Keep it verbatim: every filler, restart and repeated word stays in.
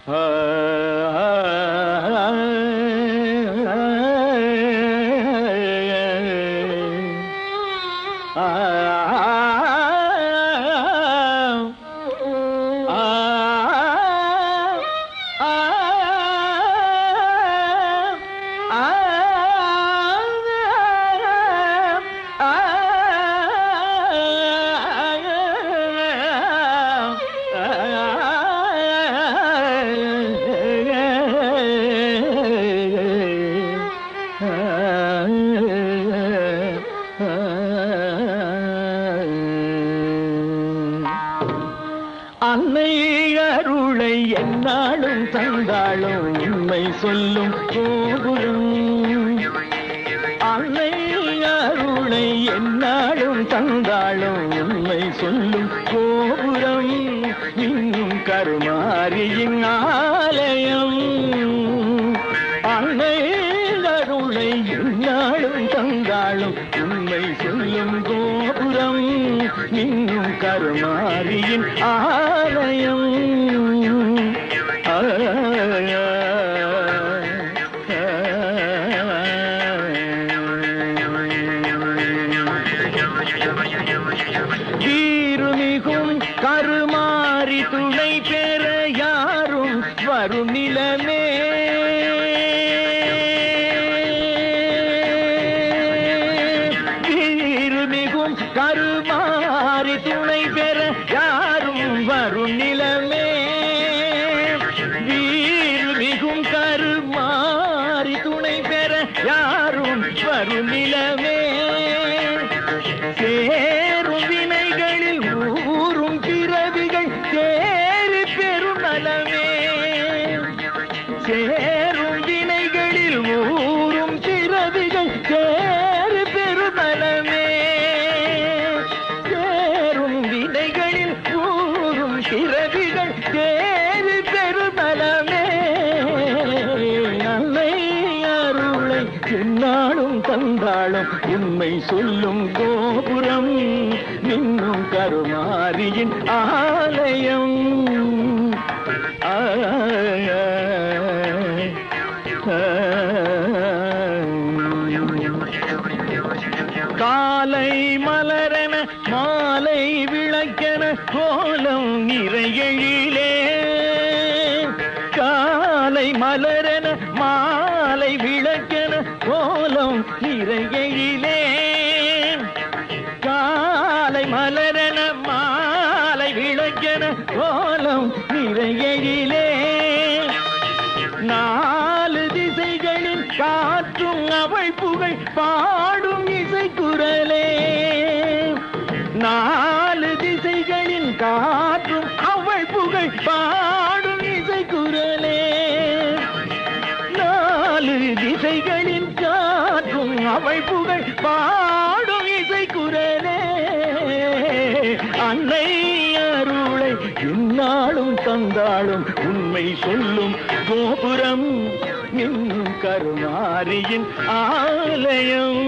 அன்னை அருளை என்னாலும் தந்தாளும் உண்மை சொல்லும் கோபுரம். அன்னை அருளை என்னாலும் தந்தாளும் உண்மை சொல்லும் கோபுரம். இன்னும் கருமாரியின் ஆலயம். அன்னை அருளை என்னாலும் தந்தாளும் உண்மை சொல்லும் கோபுரம். இன்னும் கருமாரியின் ஆலயம். வீருமிகும் கருமாரி துணை பெற யாரும் வரும் நிலமே. வீருமிகும் கருமாரி துணை பெற யாரும் வரும் நிலமே. வீருமிகும் கருமாரி துணை பெற யாரும் வரும் நிலமே. சேரும் வினைகளில் ஊரும் பிறவிகள் தேறி பெரும் நலமே. சேரும் வினைகளில் ஊரும் பிறவிகள் தேறி பெரும் நலமே. சேரும் வினைகளில் ஊரும் பிறவிகள் தேறி பெரும் நலமே. அன்னை அருளை என்னாலும் தந்தாளும் உண்மை சொல்லும் கோபுரம். நின்னும் கருமாரியின் ஆலயம். காலை மலரென மாலை விளக்கென கோலம் நிறையெழிலே. காலை மலரென மாலை விளக்கென கோலம் நிறையெழிலே. காலை மலரென மாலை விளக்கென கோலம் நிறையெழிலே. நாலு திசைகளில் காற்றும் அவள் புகழ் பாடும் இசை குரலே. நாலு திசைகளின் காற்றும் அவள் புகழ் பாடும் இசை குரலே. நாலு திசைகளின் காற்றும் அவள் புகழ் பாடும் இசை குரலே. அன்னை அருளை என்னாலும் தந்தாளும் உண்மை சொல்லும் கோபுரம். இன்னும் கருமாரியின் ஆலயம்.